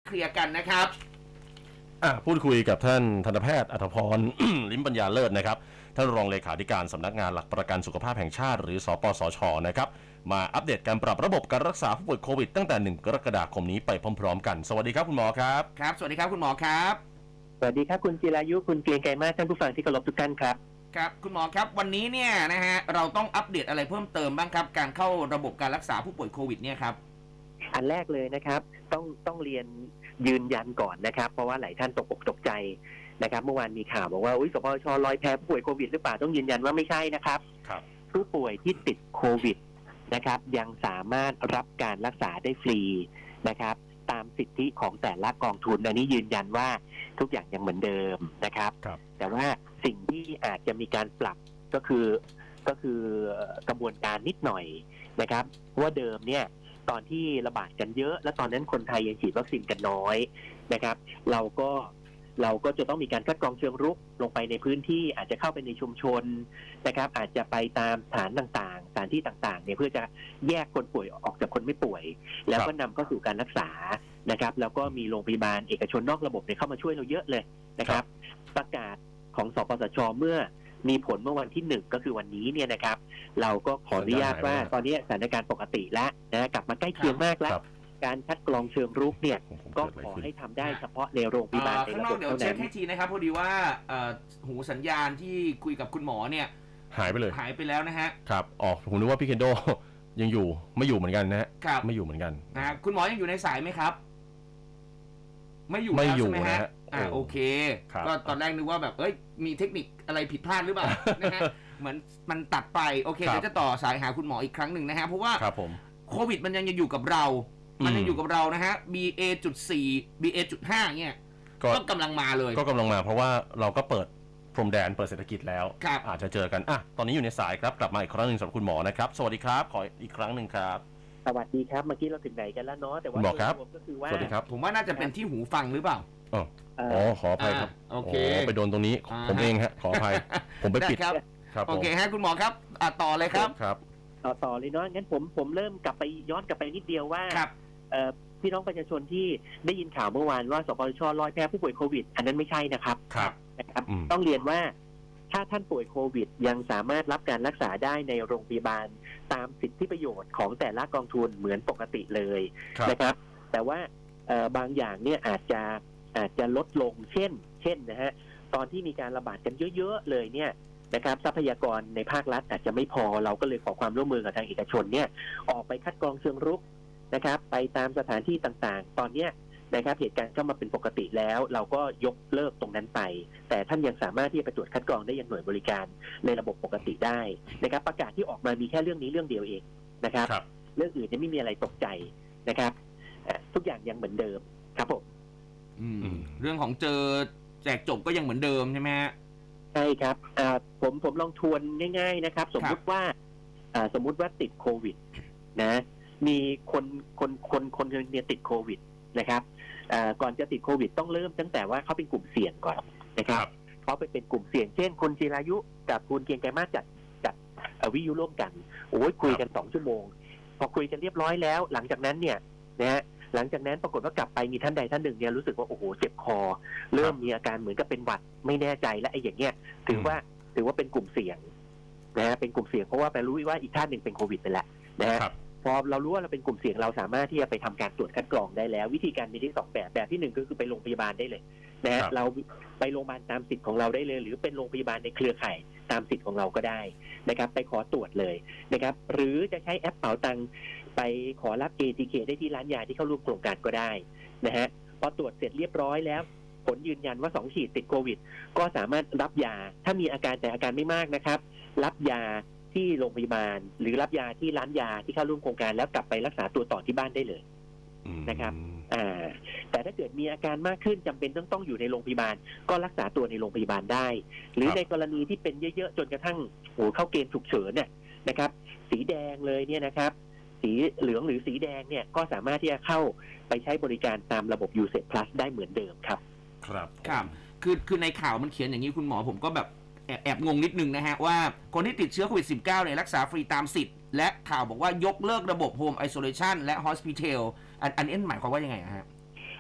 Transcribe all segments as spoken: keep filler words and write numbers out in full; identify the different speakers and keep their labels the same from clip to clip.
Speaker 1: เคลียร์กันนะครับ
Speaker 2: พูดคุยกับท่านทันตแพทย์อัธพร ลิ้มปัญญาเลิศนะครับท่านรองเลขาธิการสำนักงานหลักประกันสุขภาพแห่งชาติหรือสปสช.นะครับมาอัปเดตการปรับระบบการรักษาผู้ป่วยโควิดตั้งแต่หนึ่งกรกฎาคมนี้ไปพร้อมๆกันสวัสดีครับคุณหมอครับ
Speaker 1: ครับสวัสดีครับคุณหมอครับ
Speaker 3: สวัสดีครับคุณจิรายุคุณเกรียงไกรมากท่านผู้ฟังที่เคารพทุกท่านครับ
Speaker 1: ครับคุณหมอครับวันนี้เนี่ยนะฮะเราต้องอัปเดตอะไรเพิ่มเติมบ้างครับการเข้าระบบการรักษาผู้ป่วยโควิดเนี่ยครับ
Speaker 3: อันแรกเลยนะครับต้องต้องเรียนยืนยันก่อนนะครับเพราะว่าหลายท่านตกอกตกใจนะครับเมื่อวานมีข่าวบอกว่าอุ้ยสปสช.ลอยแพผู้ป่วยโควิดหรือเปล่าต้องยืนยันว่าไม่ใช่นะครับ
Speaker 2: ครับ
Speaker 3: ผู้ป่วยที่ติดโควิดนะครับยังสามารถรับการรักษาได้ฟรีนะครับตามสิทธิของแต่ละกองทุนอันนี้ยืนยันว่าทุกอย่างยังเหมือนเดิมนะครับแต่ว่าสิ่งที่อาจจะมีการปรับก็คือก็คือกระบวนการนิดหน่อยนะครับว่าเดิมเนี่ยตอนที่ระบาดกันเยอะและตอนนั้นคนไทยยังฉีดวัคซีนกันน้อยนะครับเราก็เราก็จะต้องมีการคัดกรองเชิงรุกลงไปในพื้นที่อาจจะเข้าไปในชุมชนนะครับอาจจะไปตามสถานต่างๆสถานที่ต่างๆเนี่ยเพื่อจะแยกคนป่วยออกจากคนไม่ป่วยแล้วก็นำเข้าสู่การรักษานะครับแล้วก็มีโรงพยาบาลเอกชนนอกระบบเนี่ยเข้ามาช่วยเราเยอะเลยนะครับประกาศของสปสช.เมื่อมีผลเมื่อวันที่หนึ่งก็คือวันนี้เนี่ยนะครับเราก็ขออนุญาตว่าตอนนี้สถานการณ์ปกติแล้วนะกลับมาใกล้เคียงมากแล้วการคัดกรองเชิงรุกเนี่ยก็ขอให้ทำได้เฉพาะในโรงพยาบาลใน
Speaker 1: ระบบเท่านั้นเดี๋ยวเช็คให้ทีนะครับพอดีว่าหูสัญญาณที่คุยกับคุณหมอเนี่ย
Speaker 2: หายไปเลย
Speaker 1: หายไปแล้วนะฮะ
Speaker 2: ครับอ๋อผมนึกว่าพี่เคนโดยังอยู่ไม่อยู่เหมือนกันนะฮะไม่อยู่เหมือนกัน
Speaker 1: นะคุณหมอยังอยู่ในสายไหมครับไม่อยู่
Speaker 2: แล้วใช่
Speaker 1: ไหมฮะอ่าโอเคก็ตอนแรกนึกว่าแบบเอ้ยมีเทคนิคอะไรผิดพลาดหรือเปล่านะฮะเหมือนมันตัดไปโอเคเดี๋ยวจะต่อสายหาคุณหมออีกครั้งหนึ่งนะฮะเพราะว่าโควิดมันยังอยู่กับเรามันยังอยู่กับเรานะฮะ บี เอ จุด สี่ บี เอ จุด ห้า เนี่ยก็กำลังมาเลย
Speaker 2: ก็กำลังมาเพราะว่าเราก็เปิดพรมแดนเปิดเศรษฐกิจแล้วอาจจะเจอกันอ่ะตอนนี้อยู่ในสายครับกลับมาอีกครั้งหนึ่งสำหรับคุณหมอนะครับสวัสดีครับขออีกครั้งหนึ่งครับ
Speaker 3: สวัสดีครับเมื่อกี้เราถึงไหนกันแล้วเนาะแต่ว่า
Speaker 2: ก็คือว่าสวัสดีครับ
Speaker 1: ผมว่าน่าจะเป็นที่หูฟังหรือเปล่า
Speaker 2: อ๋อขออภัยครับ
Speaker 1: โอเค
Speaker 2: ไปโดนตรงนี้ผมเองฮะขออภัยผมไปปิด
Speaker 1: ครับโอเคฮะคุณหมอครับอ่ะต่อเลยครับ
Speaker 2: ครับ
Speaker 3: ต่อต่อเลยเนาะงั้นผมผมเริ่มกลับไปย้อนกลับไปนิดเดียวว่าพี่น้องประชาชนที่ได้ยินข่าวเมื่อวานว่าสปสช.ลอยแพผู้ป่วยโควิดอันนั้นไม่ใช่นะครับ
Speaker 2: ครับ
Speaker 3: นะครับต้องเรียนว่าถ้าท่านป่วยโควิดยังสามารถรับการรักษาได้ในโรงพยาบาลตามสิทธิประโยชน์ของแต่ละกองทุนเหมือนปกติเลยนะครับแต่ว่าบางอย่างเนี่ยอาจจะอาจจะลดลงเช่นเช่นนะฮะตอนที่มีการระบาดกันเยอะๆเลยเนี่ยนะครับทรัพยากรในภาครัฐอาจจะไม่พอเราก็เลยขอความร่วมมือกับทางเอกชนเนี่ยออกไปคัดกรองเชิงรุกนะครับไปตามสถานที่ต่างๆตอนนี้นะครับเหตุการณ์เข้ามาเป็นปกติแล้วเราก็ยกเลิกตรงนั้นไปแต่ท่านยังสามารถที่จะไปตรวจคัดกรองได้อย่างหน่วยบริการในระบบปกติได้นะครับประกาศที่ออกมามีแค่เรื่องนี้เรื่องเดียวเองนะครับเรื่องอื่นเนี่ยไม่มีอะไรตกใจนะครับทุกอย่างยังเหมือนเดิมครับผม
Speaker 1: เรื่องของเจอแจกจบก็ยังเหมือนเดิมใช่ไหมฮะ
Speaker 3: ใช่ครับผมผมลองทวนง่ายๆนะครับสมมุติว่าสมมุติว่าติดโควิดนะมีคนคนคนคนนึงเนี่ยติดโควิดนะครับก่อนจะติดโควิดต้องเริ่มตั้งแต่ว่าเขาเป็นกลุ่มเสี่ยงก่อนนะครับเขาไปเป็นกลุ่มเสี่ยงเช่นคุณจิรายุกับคุณเกียงไกรมาจัดจัดวิทยุร่วมกันโอ้ยคุยกันสองชั่วโมงพอคุยกันเรียบร้อยแล้วหลังจากนั้นเนี่ยนะฮะหลังจากนั้นปรากฏว่ากลับไปมีท่านใดท่านหนึ่งเนี่ยรู้สึกว่าโอ้โหเจ็บคอเริ่มมีอาการเหมือนกับเป็นหวัดไม่แน่ใจและไอ้อย่างเงี้ยถือว่าถือว่าเป็นกลุ่มเสี่ยงนะฮะเป็นกลุ่มเสี่ยงเพราะว่าไปรู้ว่าอีกท่านหนึ่งเป็นโควิดไปแล้วนะฮะพอเรารู้ว่าเราเป็นกลุ่มเสี่ยงเราสามารถที่จะไปทำการตรวจคัดกรองได้แล้ววิธีการมีที่สองแบบแบบที่หนึ่งก็คือไปโรงพยาบาลได้เลยนะฮะเราไปโรงพยาบาลตามสิทธิ์ของเราได้เลยหรือเป็นโรงพยาบาลในเครือข่ายตามสิทธิ์ของเราก็ได้นะครับไปขอตรวจเลยนะครับหรือจะใช้แอปเป๋าตังไปขอรับ เอ ที เค ได้ที่ร้านยาที่เข้าร่วมโครงการก็ได้นะฮะพอตรวจเสร็จเรียบร้อยแล้วผลยืนยันว่าสองฉีดติดโควิดก็สามารถรับยาถ้ามีอาการแต่อาการไม่มากนะครับรับยาที่โรงพยาบาลหรือรับยาที่ร้านยาที่เข้าร่วมโครงการแล้วกลับไปรักษาตัวต่อที่บ้านได้เลยนะครับอ่าแต่ถ้าเกิดมีอาการมากขึ้นจำเป็นต้องต้องอยู่ในโรงพยาบาลก็รักษาตัวในโรงพยาบาลได้หรือในกรณีที่เป็นเยอะๆจนกระทั่งโอ้เข้าเกณฑ์ฉุกเฉินเนี่ยนะครับสีแดงเลยเนี่ยนะครับสีเหลืองหรือสีแดงเนี่ยก็สามารถที่จะเข้าไปใช้บริการตามระบบ ยู เซป Plus ได้เหมือนเดิมครับ
Speaker 2: ครับ
Speaker 1: ครับคือคือในข่าวมันเขียนอย่างนี้คุณหมอผมก็แบบแอบแอบงงนิดนึงนะฮะว่าคนที่ติดเชื้อโควิด สิบเก้า เนี่ยรักษาฟรีตามสิทธิ์และข่าวบอกว่ายกเลิกระบบ Home Isolation และ Hospital อันอันนี้หมายความว่ายังไงฮะ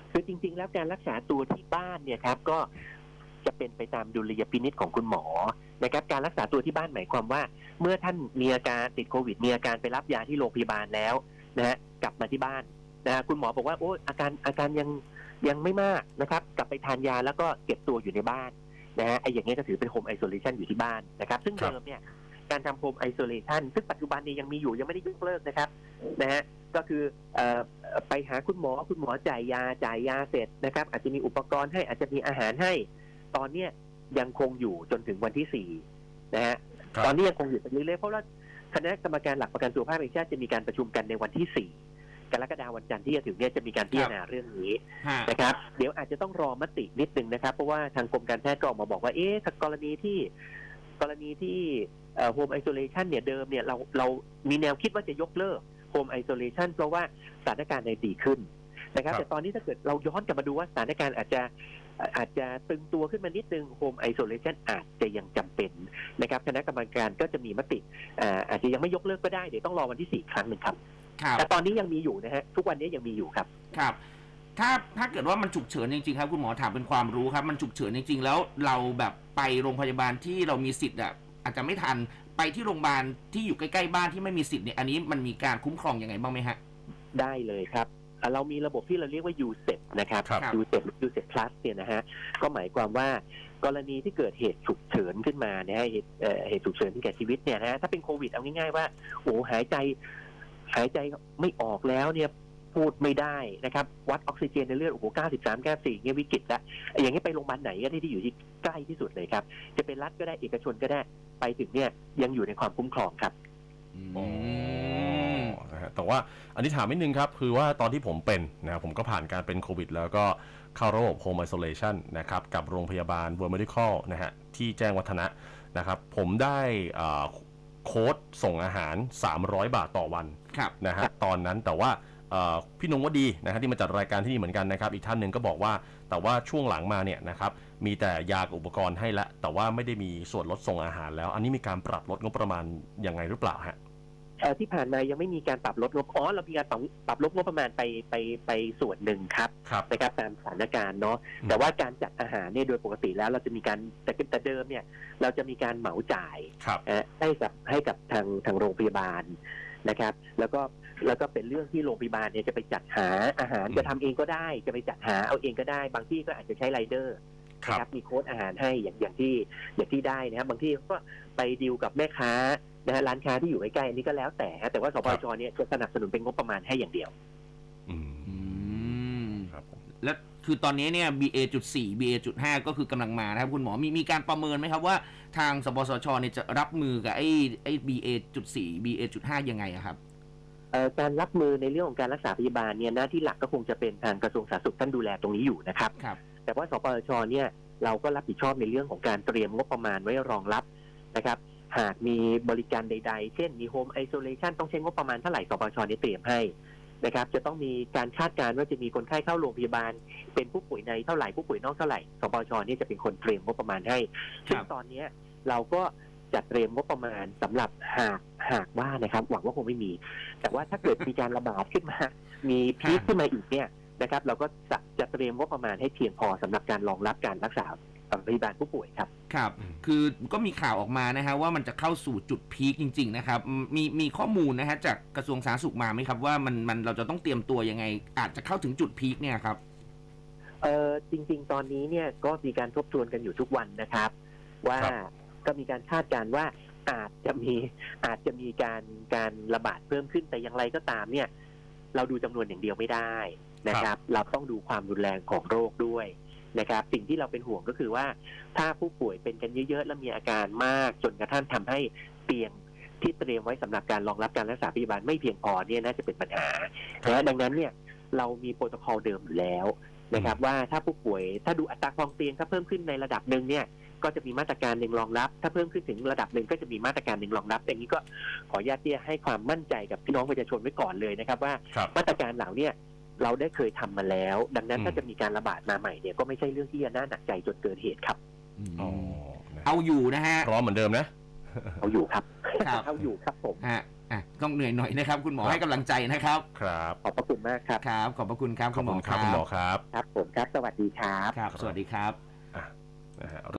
Speaker 3: คือจริงๆแล้วการรักษาตัวที่บ้านเนี่ยครับก็จะเป็นไปตามดุลยพินิจของคุณหมอนะครับการรักษาตัวที่บ้านหมายความว่าเมื่อท่านมีอาการติดโควิดมีอาการไปรับยาที่โรงพยาบาลแล้วนะฮะกลับมาที่บ้านนะฮะคุณหมอบอกว่าโอ้อาการอาการยังยังไม่มากนะครับกลับไปทานยาแล้วก็เก็บตัวอยู่ในบ้านนะฮะไอ้อย่างนี้ก็ถือเป็นโฮมไอโซเลชันอยู่ที่บ้านนะครับซึ่งเดิมเนี่ยการทำโฮมไอโซเลชันซึ่งปัจจุบันนี้ยังมีอยู่ยังไม่ได้ยกเลิกนะครับนะฮะก็คือเอ่อไปหาคุณหมอคุณหมอจ่ายยาจ่ายยาเสร็จนะครับอาจจะมีอุปกรณ์ให้อาจจะมีอาหารให้ตอนเนี้ยยังคงอยู่จนถึงวันที่สี่นะฮะตอนนี้ยังคงอยู่ไปเรื่อยๆเพราะว่าคณะกรรมการหลักประกันสุขภาพแห่งชาติจะมีการประชุมกันในวันที่สี่กรกฎาคมวันจันทร์ที่จะถึงเนี่ยจะมีการพิจารณาเรื่องนี้นะครับเดี๋ยวอาจจะต้องรอมตินิดนึงนะครับเพราะว่าทางกรมการแพทย์ก็ออกมาบอกว่าเอ๊ะกรณีที่กรณีที่โฮมไอโซเลชันเนี่ยเดิมเนี่ยเราเรามีแนวคิดว่าจะยกเลิกโฮมไอโซเลชันเพราะว่าสถานการณ์ในดีขึ้นนะครับแต่ตอนนี้ถ้าเกิดเราย้อนกลับมาดูว่าสถานการณ์อาจจะอาจจะตึงตัวขึ้นมานิดนึงโฮมไอโซเลชันอาจจะยังจำเป็นนะครับคณะกรรมการก็จะมีมติอาจจะยังไม่ยกเลิกก็ได้เดี๋ยวต้องรอวันที่สี่ครั้งหนึ่งครับแต่ตอนนี้ยังมีอยู่นะฮะทุกวันนี้ยังมีอยู่ครับ
Speaker 1: ครับถ้าถ้าเกิดว่ามันฉุกเฉินจริงๆครับคุณหมอถามเป็นความรู้ครับมันฉุกเฉินจริงๆแล้วเราแบบไปโรงพยาบาลที่เรามีสิทธิ์อ่ะอาจจะไม่ทันไปที่โรงพยาบาลที่อยู่ใกล้ๆบ้านที่ไม่มีสิทธิ์เนี่ยอันนี้มันมีการคุ้มครองยังไงบ้างไหมฮะ
Speaker 3: ได้เลยครับเรามีระบบที่เราเรียกว่า ยู เซป นะครับ ยู เซป ยู เซป Plus เนี่ยนะฮะก็หมายความว่ากรณีที่เกิดเหตุฉุกเฉินขึ้นมานะฮะเหตุเหตุฉุกเฉินที่แก่ชีวิตเนี่ยนะฮะถ้าเป็นโควิดเอาง่ายๆว่าโอ้หายใจหายใจไม่ออกแล้วเนี่ยพูดไม่ได้นะครับวัดออกซิเจนในเลือดโอ้โหเก้าสิบสาม เก้าสิบสี่เนี่ยวิกฤตแล้วอย่างนี้ไปโรงพยาบาลไหนก็ได้ที่อยู่ที่ใกล้ที่สุดเลยครับจะเป็นรัฐก็ได้เอกชนก็ได้ไปถึงเนี่ยยังอยู่ในความคุ้มครองครับ
Speaker 2: อ๋อแต่ว่าอันนี้ถามนิดนึงครับคือว่าตอนที่ผมเป็นนะผมก็ผ่านการเป็นโควิดแล้วก็เข้าระบบ Home Isolation นะครับกับโรงพยาบาล World Medical นะฮะที่แจ้งวัฒนะนะครับผมได้โค้ดส่งอาหารสามร้อยบาทต่อวันนะฮะตอนนั้นแต่ว่าพี่นงวดีนะฮะที่มาจัดรายการที่นี่เหมือนกันนะครับอีกท่านหนึ่งก็บอกว่าแต่ว่าช่วงหลังมาเนี่ยนะครับมีแต่ยากับอุปกรณ์ให้ละแต่ว่าไม่ได้มีส่วนลดส่งอาหารแล้วอันนี้มีการปรับลดงบประมาณยังไงหรือเปล่าฮะ
Speaker 3: ที่ผ่านมายังไม่มีการปรับลดงบอ๋อเรามีการปรับปรับลดงบประมาณไปไปไปส่วนหนึ่งครับนะครับตามสถานการณ์เนาะแต่ว่าการจัดอาหารเนี่ยโดยปกติแล้วเราจะมีการแต่แต่เดิมเนี่ยเราจะมีการเหมาจ่ายให้กับให้กับทางทางโรงพยาบาลนะครับแล้วก็แล้วก็เป็นเรื่องที่โรงพยาบาลเนี่ยจะไปจัดหาอาหารจะทำเองก็ได้จะไปจัดหาเอาเองก็ได้บางที่ก็อาจจะใช้ไรเดอร์นะครับมีโค้ดอาหารให้อย่างอย่างที่อย่างที่ได้นะครับบางที่ก็ไปดีลกับแม่ค้านะฮะร้านค้าที่อยู่ใกล้ๆนี่ก็แล้วแต่แต่ว่าสปชเนี่ยจะสนับสนุนเป็นงบประมาณให้อย่างเดียว
Speaker 1: อืมครับและคือตอนนี้เนี่ย บี เอ จุด สี่ บี เอ จุด ห้า ก็คือกำลังมานะครับคุณหมอมีมีการประเมินไหมครับว่าทางสปสชเนี่ยจะรับมือกับไอ้ไอ้ บี เอ จุด สี่ บี เอ จุด ห้า ยังไงครับ
Speaker 3: การรับมือในเรื่องของการรักษาพยาบาลเนี่ยหน้าที่หลักก็คงจะเป็นทางกระทรวงสาธารณสุขท่านดูแลตรงนี้อยู่นะครับแต่ว่าสปสชเนี่ยเราก็รับผิดชอบในเรื่องของการเตรียมงบประมาณไว้รองรับนะครับหากมีบริการใดๆเช่นมีโฮมไอโซเลชันต้องใช้งบประมาณเท่าไหร่สปสชเนี่ยเตรียมให้นะครับจะต้องมีการคาดการณ์ว่าจะมีคนไข้เข้าโรงพยาบาลเป็นผู้ป่วยในเท่าไหร่ผู้ป่วยนอกเท่าไหร่สปสชเนี่ยจะเป็นคนเตรียมงบประมาณให้ซึ่งตอนนี้เราก็จัดเตรียมงบประมาณสำหรับหากหากว่านะครับหวังว่าคงไม่มีแต่ว่าถ้าเกิดมีการระบาดขึ้นมามีพีคขึ้นมาอีกเนี่ยนะครับเราก็จะจะเตรียมงบประมาณให้เพียงพอสำหรับการรองรับการรักษาพยาบาลผู้ป่วยครับ
Speaker 1: ครับคือก็มีข่าวออกมานะฮะว่ามันจะเข้าสู่จุดพีคจริงๆนะครับมีมีข้อมูลนะฮะจากกระทรวงสาธารณสุขมาไหมครับว่ามันมันเราจะต้องเตรียมตัวยังไงอาจจะเข้าถึงจุดพีคเนี่ยครับ
Speaker 3: เออจริงๆตอนนี้เนี่ยก็มีการทบทวนกันอยู่ทุกวันนะครับว่าก็มีการคาดการณ์ว่าอาจจะมีอาจจะมีการการระบาดเพิ่มขึ้นแต่อย่างไรก็ตามเนี่ยเราดูจำนวนอย่างเดียวไม่ได้นะครับเราต้องดูความรุนแรงของโรคด้วยนะครับสิ่งที่เราเป็นห่วงก็คือว่าถ้าผู้ป่วยเป็นกันเยอะๆแล้วมีอาการมากจนกระทั่งทำให้เตียงที่เตรียมไว้สำหรับการรองรับการรักษาพยาบาลไม่เพียงพอเนี่ยน่าจะเป็นปัญหานะดังนั้นเนี่ยเรามีโปรโตคอลเดิมอยู่แล้วนะครับว่าถ้าผู้ป่วยถ้าดูอัตราครองเตียงถ้าเพิ่มขึ้นในระดับหนึ่งเนี่ยก็จะมีมาตรการหนึ่งรองรับถ้าเพิ่มขึ้นถึงระดับหนึ่งก็จะมีมาตรการหนึ่งรองรับอย่างนี้ก็ขออนุญาตที่จะให้ความมั่นใจกับพี่น้องประชาชนไว้ก่อนเลยนะครับว่ามาตรการเหล่านี้เราได้เคยทำมาแล้วดังนั้นถ้าจะมีการระบาดมาใหม่เนี่ยก็ไม่ใช่เรื่องที่จะน่าหนักใจจนเกิดเหตุครับ
Speaker 1: เอาอยู่นะฮะ
Speaker 2: พร้อมเหมือนเดิมนะ
Speaker 3: เอาอยู่ครับเอาอยู่ครับผม
Speaker 1: ฮะอ่ะต้องเหนื่อยหน่อยนะครับคุณหมอให้กำลังใจนะครับ
Speaker 2: ครับ
Speaker 3: ขอบพระคุณมากครับ
Speaker 1: ครับขอบพระคุณครับ
Speaker 2: คุณหมอครับคุณหมอครับ
Speaker 3: ครับผมครับสวัสดีครับ
Speaker 1: ครับสวัสดีครับ
Speaker 2: อ่ะนะฮะ